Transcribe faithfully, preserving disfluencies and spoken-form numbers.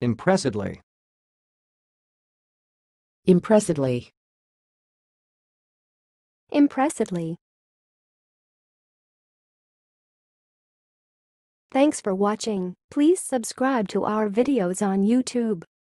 Impressively. Impressively. Impressively. Thanks for watching. Please subscribe to our videos on YouTube.